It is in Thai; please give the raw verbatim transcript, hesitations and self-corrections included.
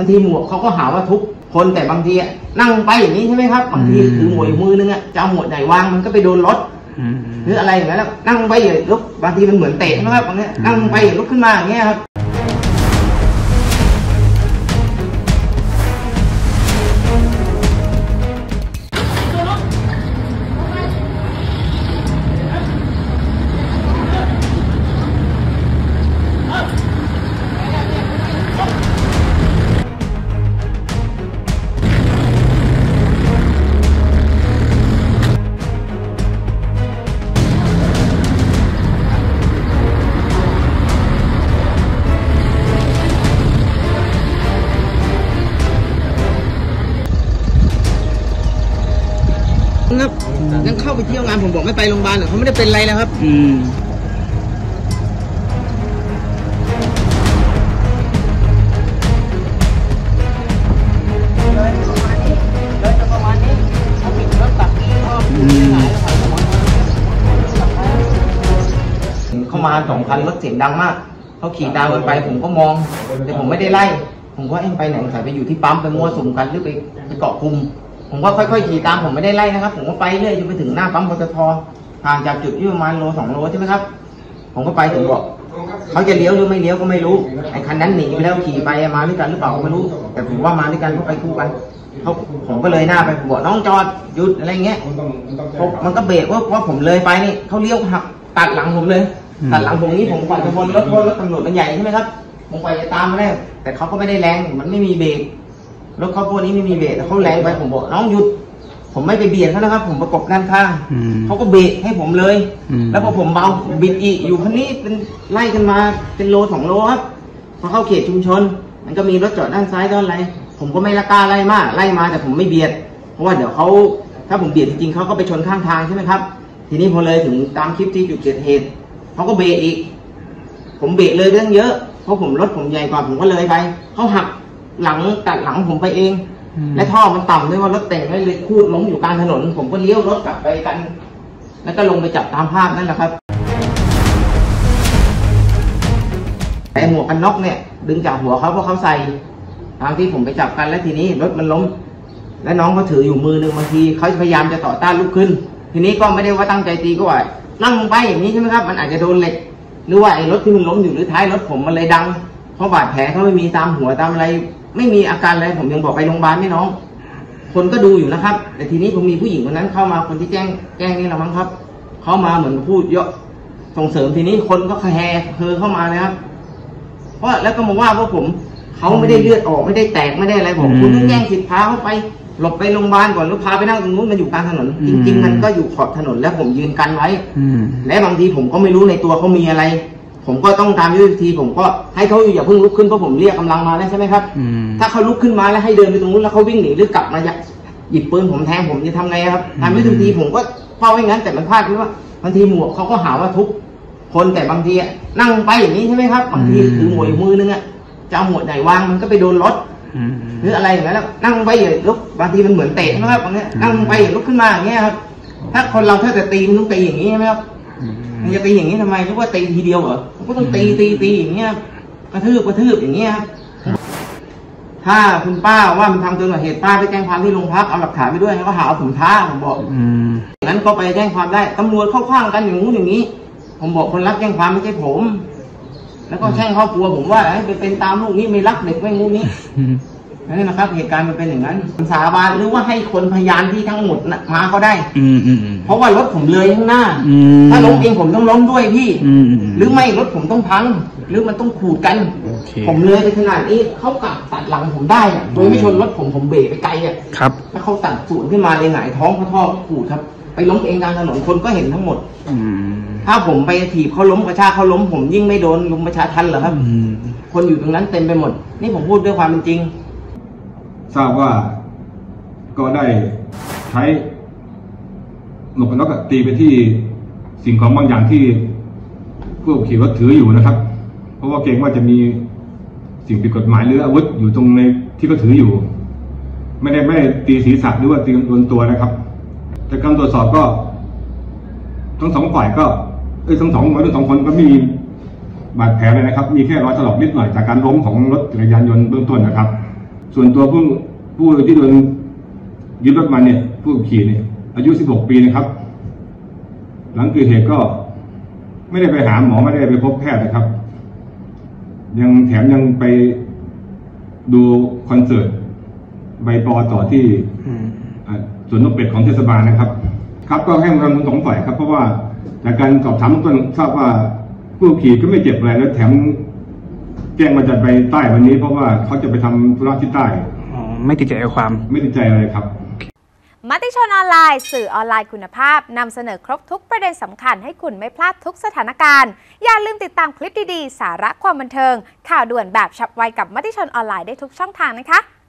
างทีหมวกเขาก็หาว่าทุกคนแต่บางทีนั่งไปอย่างนี้ใช่ไหมครับบางทีถือหมวกมือนึงอ่ะจะเอาหมวกไหนวางมันก็ไปโดนรถหรืออะไรอย่างเงี้ยแล้วนั่งไปอย่างลุกบางทีมันเหมือนเตะนะครับบางทีนั่งไปลุกขึ้นมาอย่างเงี้ยครับครับยังเข้าไปเที่ยวงานผมบอกไม่ไปโรงพยาบาลเขาไม่ได้เป็นไรแล้วครับอืมเลยประมาณนี้เลยประมาณนี้เขาปิดรถตักนี้เขาเข้ามาสองคันรถเสียงดังมากเขาขี่ตามกันไปผมก็มองแต่ผมไม่ได้ไล่ผมก็เอ็งไปไหนสายไปอยู่ที่ปั๊มไปมั่วสุมกันหรือไปไปเกาะกลุ่มผมก็ค่อยๆขี่ตามผมไม่ได้ไล่นะครับผมก็ไปเรื่อยจนไปถึงหน้าปั๊มปตทห่างจากจุดที่ประมาณโลสองโลใช่ไหมครับผมก็ไปถึงบอกเขาจะเลี้ยวหรือไม่เลี้ยวก็ไม่รู้ไอ้คันนั้นหนีไปแล้วขี่ไปมาด้วยกันหรือเปล่าก็ไม่รู้แต่ผมว่ามาด้วยกันเขาไปคู่กันเขาผมก็เลยหน้าไปผมบอกน้องจอดหยุดอะไรเงี้ยมันก็เบรกว่าว่าผมเลยไปนี่เขาเลี้ยวหักตัดหลังผมเลยตัดหลังผมนี้ผมกว่าจะพ้นรถรถตำรวจมันใหญ่ใช่ไหมครับผมกว่าจะตามมาได้แต่เขาก็ไม่ได้แรงมันไม่มีเบรกรถเขาพวกนี้ไม่มีเบรกแต่เขาแรงไปผมบอกน้องหยุดผมไม่ไปเบียดเขานะครับผมประกบด้านข้างเขาก็เบรกให้ผมเลยแล้วพอผมเบาบิดอีกอยู่คันนี้เป็นไล่กันมาเป็นโลสองโลครับพอเข้าเขตชุมชนมันก็มีรถจอดด้านซ้ายด้านอะไรผมก็ไม่ละกล้าไล่มากไล่มาแต่ผมไม่เบียดเพราะว่าเดี๋ยวเขาถ้าผมเบียดจริงๆเขาก็ไปชนข้างทางใช่ไหมครับทีนี้พอเลยถึงตามคลิปที่จุดเกิดเหตุเขาก็เบรกอีกผมเบรกเลยเรื่องเยอะเพราะผมรถผมใหญ่กว่าผมก็เลยไปเขาหักหลังตัดหลังผมไปเองและท่อมันต่ำด้วยว่ารถแต่งเลยคูดล้มอยู่กลางถนนผมก็เลี้ยวรถกลับไปกันแล้วก็ลงไปจับตามภาพนั่นแหละครับแต่หมวกกันน็อกเนี่ยดึงจากหัวเขาเพราะเขาใส่ทางที่ผมไปจับกันแล้วทีนี้รถมันล้มและน้องเขาถืออยู่มือนึงบางทีเขาพยายามจะต่อต้านลุกขึ้นทีนี้ก็ไม่ได้ว่าตั้งใจตีก็ว่านั่งลงไปอย่างนี้ใช่ไหมครับมันอาจจะโดนเหล็กหรือว่าไอ้รถที่มันล้มอยู่หรือท้ายรถผมมันเลยดังเพราะบาดแผลเขาไม่มีตามหัวตามอะไรไม่มีอาการอะไรผมยังบอกไปโรงพยาบาลไม่น้องคนก็ดูอยู่นะครับแต่ทีนี้ผมมีผู้หญิงคนนั้นเข้ามาคนที่แจ้งแจ้งนี่แหละมั้งครับเข้ามาเหมือนพูดเยอะส่งเสริมทีนี้คนก็แห่เธอเข้ามานะครับเพราะแล้วก็มาว่าพวกผมเขาไม่ได้เลือดออกไม่ได้แตกไม่ได้อะไรผมคุณต้องแย่งสิทธิ์พาเขาไปหลบไปโรงพยาบาลก่อนแล้วพาไปนั่งตรงนู้นมันอยู่กลางถนนจริงๆมันก็อยู่ขอบถนนแล้วผมยืนกันไว้และบางทีผมก็ไม่รู้ในตัวเขามีอะไรผมก็ต้องตามยุทธวิธีผมก็ให้เขาอย่าเพิ่งลุกขึ้นเพราะผมเรียกกำลังมาแล้วใช่ไหมครับถ้าเขาลุกขึ้นมาแล้วให้เดินไปตรงนู้นแล้วเขาวิ่งหนีหรือกลับมาหยิบปืนผมแทงผมจะทำไงครับตามยุทธวิธีผมก็เฝ้าไว้งั้นแต่มันพลาดที่ว่าบางทีหมวกเขาก็หาว่าทุกคนแต่บางทีนั่งไปอย่างนี้ใช่ไหมครับบางทีถือหมวกมือนึงอ่ะจะเอาหมวกไหนวางมันก็ไปโดนรถหรืออะไรอย่างเงี้ยแล้วนั่งไปอย่างลุกบางทีมันเหมือนเตะนะครับบางทีนั่งไปอย่างลุกขึ้นมาอย่างเงี้ยครับถ้าคนเราถ้าจะตีมันต้องตีอย่างนี้ใช่ไหมครับมันจะตีอย่างนี้ทำไมหรือว่าตีทีเดียวเหรอมันก็ต้องตีตีตีอย่างเงี้ยกระทืบกระทืบอย่างเงี้ยครับถ้าคุณป้าว่ามันทำเกินกว่าเหตุป้าไปแจ้งความที่โรงพักเอาหลักฐานไปด้วยก็หาเอาผมท้าผมบอกงั้นก็ไปแจ้งความได้ตำรวจเข้าข้างกันอย่างงู้นอย่างนี้ผมบอกคนรับแจ้งความไม่ใช่ผมแล้วก็แช่งครอบครัวผมว่าให้ไปเป็นตามลูกนี้ไม่รักเด็กไม่งู้นี้นั่นนะครับเหตุการณ์มันเป็นอย่างนั้นสาบานหรือว่าให้คนพยานที่ทั้งหมดมาก็ได้เพราะว่ารถผมเลยข้างหน้าถ้าล้มเองผมต้องล้มด้วยพี่หรือไม่รถผมต้องพังหรือมันต้องขูดกันผมเลยไปขนาดนี้เขากลับตัดหลังผมได้โดยไม่ชนรถผมผมเบรกไปไกลอ่ะครับแล้วเขาตัดสูนขึ้นมาเลยหงายท้องเขาท่อขูดครับไปล้มเองกลางถนนคนก็เห็นทั้งหมดถ้าผมไปถีบเขาล้มกระชากเขาล้มผมยิ่งไม่โดนลุมประชาทันเหรอครับคนอยู่ตรงนั้นเต็มไปหมดนี่ผมพูดด้วยความเป็นจริงทราบว่าก็ได้ใช้หมวกกันน็อกตีไปที่สิ่งของบางอย่างที่ผู้ขี่รถถืออยู่นะครับเพราะว่าเกรงว่าจะมีสิ่งผิดกฎหมายหรืออาวุธอยู่ตรงในที่เขาถืออยู่ไม่ได้ไม่ได้ตีศีรษะหรือว่าตีโดนตัวนะครับจากการตรวจสอบก็ทั้งสองฝ่ายก็เอ้ยทั้งสองทั้งสองคนก็มีบาดแผลเลยนะครับมีแค่รอยถลอกนิดหน่อยจากการล้มของรถจักรยานยนต์เบื้องต้นนะครับส่วนตัวผู้ผู้ที่โดนยึดรถมาเนี่ยผู้ขี่เนี่ยอายุสิบหกปีนะครับหลังเกิดเหตุก็ไม่ได้ไปหาหมอไม่ได้ไปพบแพทย์นะครับยังแถมยังไปดูคอนเสิร์ตใบปอต่อที่สวนนกเป็ดของเทศบาลนะครับครับก็ให้ความรู้สองฝ่ายครับเพราะว่าจากการสอบถามต้นทราบว่าผู้ขี่ก็ไม่เจ็บอะไรแล้วแถมแจ้งมาจะไปใต้วันนี้เพราะว่าเขาจะไปทำธุระที่ใต้อ๋อไม่ติดใจเอาความไม่ติดใจอะไรครับมติชนออนไลน์สื่อออนไลน์คุณภาพนำเสนอครบทุกประเด็นสำคัญให้คุณไม่พลาดทุกสถานการณ์อย่าลืมติดตามคลิปดีๆสาระความบันเทิงข่าวด่วนแบบฉับไวกับมติชนออนไลน์ได้ทุกช่องทางนะคะ